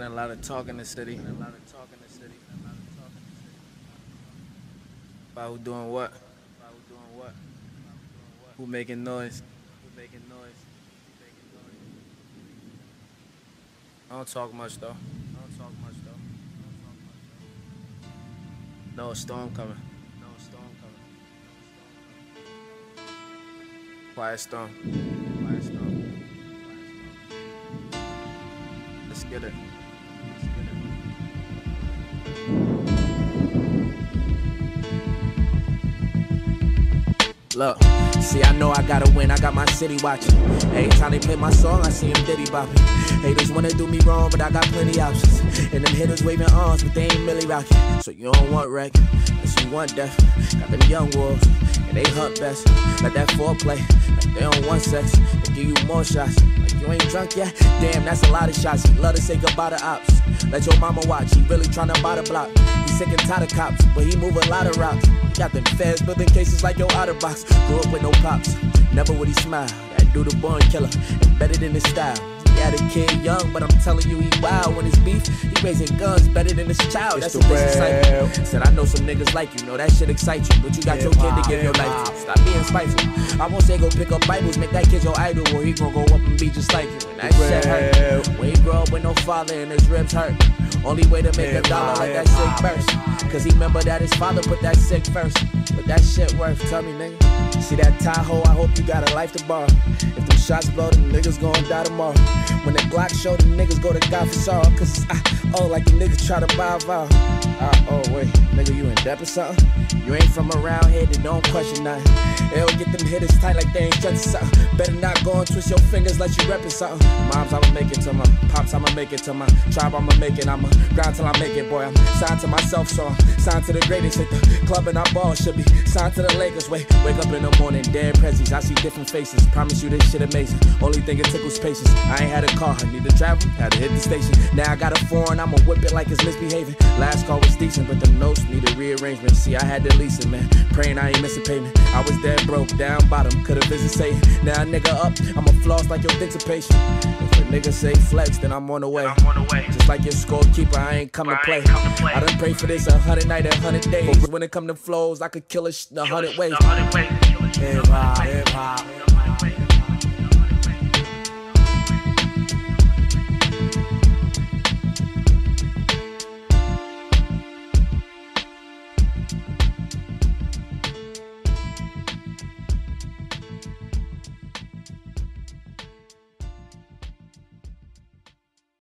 Been a lot of talk in the city. About who doing what. Who making noise. I don't talk much though. No, a storm coming. Quiet storm. Let's get it. Look, see, I know I gotta win, I got my city watching. Every time they play my song, I see them diddy bopping. Haters wanna do me wrong, but I got plenty options. And them hitters waving arms, but they ain't really rocking. So you don't want wreck, unless you want death. Got them young wolves, and they hunt best. Like that foreplay, like they don't want sex. They give you more shots, like you ain't drunk yet. Damn, that's a lot of shots. He love to say goodbye to ops. Let your mama watch, he really tryna buy the block. He sick and tired of cops, but he move a lot of rocks. Got them feds building cases like your Otterbox. Grew up with no pops, never would he smile. That dude a born killer, embedded in his style. He had a kid young, but I'm telling you he wild. When it's beef, he raising guns better than his child. That's a vicious cycle. Said I know some niggas like you, know that shit excites you, but you got your kid to give your life to. Stop being spiteful. I won't say go pick up Bibles, make that kid your idol, or he gon' go up and be just like you. And that shit hurt. When he grow up with no father and his ribs hurt. Only way to make a dollar like that sick burst. Cause he remember that his father put that sick first. But that shit worth, tell me nigga. See that Tahoe, I hope you got a life to borrow. If them shots blow, them niggas gon' die tomorrow. When the Glock show, them niggas go to God for sorrow. Cause like the niggas try to buy a vow. Oh wait, nigga, you in debt or something? You ain't from around here, then don't question nothing. They'll get them hitters tight like they ain't stretching something. Better not go and twist your fingers like you reppin' something. Moms, I'ma make it to my pops, I'ma make it to my tribe, I'ma make it. I'ma grind till I make it, boy. I'm signed to myself, so I'm signed to the greatest. Hit the club and I ball, should be signed to the Lakers. Wake up in the morning, dead prezzies. I see different faces. Promise you this shit amazing. Only thing it tickles patience. I ain't had a car, I need to travel, had to hit the station. Now I got a foreign, I'ma whip it like it's misbehaving. Last call was decent, but the notes need a rearrangement. See, I had to lease it, man. Praying I ain't missing payment. I was dead broke, down bottom, could've visited Satan. Now a nigga up, I'ma floss like your dissipation. If a nigga say flex, then I'm on the way. Just like your scorekeeper, I ain't come to play. I done prayed for this 100 nights, 100 days. When it come to flows, I could kill it 100 ways. Hip hop, hip hop.